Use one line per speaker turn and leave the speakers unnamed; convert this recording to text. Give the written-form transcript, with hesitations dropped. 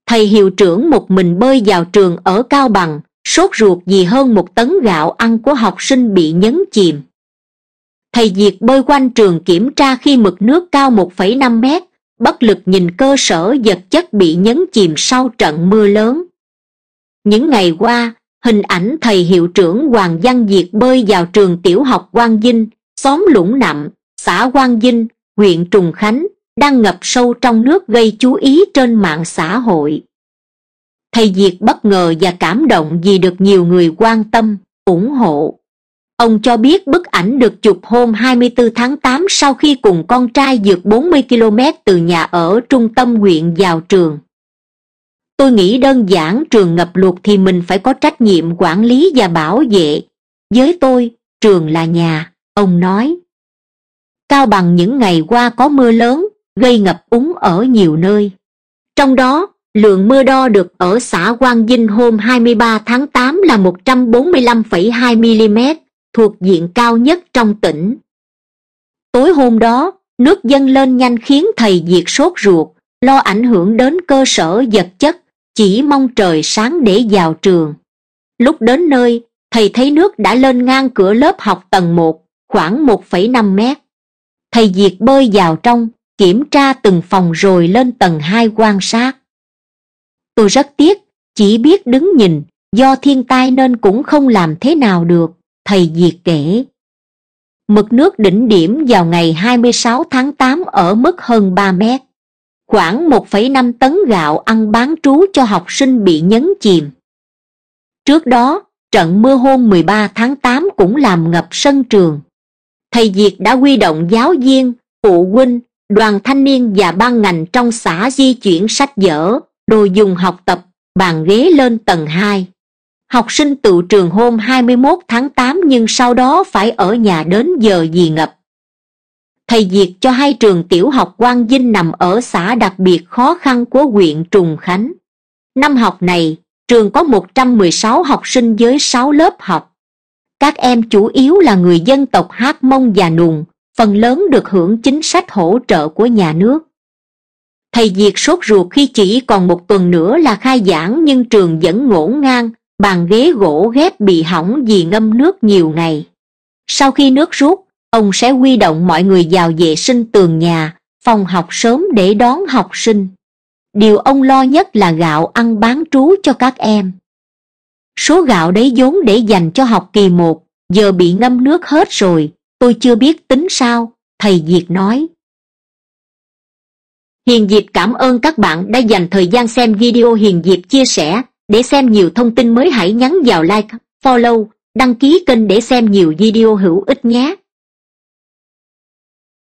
Thầy hiệu trưởng một mình bơi vào trường ở Cao Bằng, sốt ruột vì hơn 1 tấn gạo ăn của học sinh bị nhấn chìm. Thầy Việt bơi quanh trường kiểm tra khi mực nước cao 1,5 mét, bất lực nhìn cơ sở vật chất bị nhấn chìm sau trận mưa lớn. Những ngày qua, hình ảnh thầy hiệu trưởng Hoàng Văn Việt bơi vào trường tiểu học Quang Vinh, xóm Lũng Nặm, xã Quang Vinh, huyện Trùng Khánh, đang ngập sâu trong nước gây chú ý trên mạng xã hội. Thầy Việt bất ngờ và cảm động vì được nhiều người quan tâm, ủng hộ. Ông cho biết bức ảnh được chụp hôm 24 tháng 8 sau khi cùng con trai vượt 40 km từ nhà ở trung tâm huyện vào trường. Tôi nghĩ đơn giản trường ngập lụt thì mình phải có trách nhiệm quản lý và bảo vệ. Với tôi, trường là nhà, ông nói. Cao Bằng những ngày qua có mưa lớn, gây ngập úng ở nhiều nơi. Trong đó, lượng mưa đo được ở xã Quang Vinh hôm 23 tháng 8 là 145,2 mm, thuộc diện cao nhất trong tỉnh. Tối hôm đó, nước dâng lên nhanh khiến thầy Việt sốt ruột, lo ảnh hưởng đến cơ sở vật chất, chỉ mong trời sáng để vào trường. Lúc đến nơi, thầy thấy nước đã lên ngang cửa lớp học tầng 1, khoảng 1,5 mét. Thầy Việt bơi vào trong, kiểm tra từng phòng rồi lên tầng 2 quan sát. Tôi rất tiếc, chỉ biết đứng nhìn, do thiên tai nên cũng không làm thế nào được, thầy Việt kể. Mực nước đỉnh điểm vào ngày 26 tháng 8 ở mức hơn 3 mét. Khoảng 1,5 tấn gạo ăn bán trú cho học sinh bị nhấn chìm. Trước đó, trận mưa hôm 13 tháng 8 cũng làm ngập sân trường. Thầy Việt đã huy động giáo viên, phụ huynh, đoàn thanh niên và ban ngành trong xã di chuyển sách vở, đồ dùng học tập, bàn ghế lên tầng 2. Học sinh tự trường hôm 21 tháng 8 nhưng sau đó phải ở nhà đến giờ vì ngập. Thầy Việt cho hay trường tiểu học Quang Vinh nằm ở xã đặc biệt khó khăn của huyện Trùng Khánh. Năm học này, trường có 116 học sinh với 6 lớp học. Các em chủ yếu là người dân tộc Hát Mông và Nùng, phần lớn được hưởng chính sách hỗ trợ của nhà nước. Thầy Việt sốt ruột khi chỉ còn 1 tuần nữa là khai giảng nhưng trường vẫn ngổn ngang, bàn ghế gỗ ghép bị hỏng vì ngâm nước nhiều ngày. Sau khi nước rút, ông sẽ huy động mọi người vào vệ sinh tường nhà, phòng học sớm để đón học sinh. Điều ông lo nhất là gạo ăn bán trú cho các em. Số gạo đấy vốn để dành cho học kỳ 1, giờ bị ngâm nước hết rồi, tôi chưa biết tính sao, thầy Việt nói. Hiền Diệp cảm ơn các bạn đã dành thời gian xem video Hiền Diệp chia sẻ. Để xem nhiều thông tin mới hãy nhấn vào like, follow, đăng ký kênh để xem nhiều video hữu ích nhé.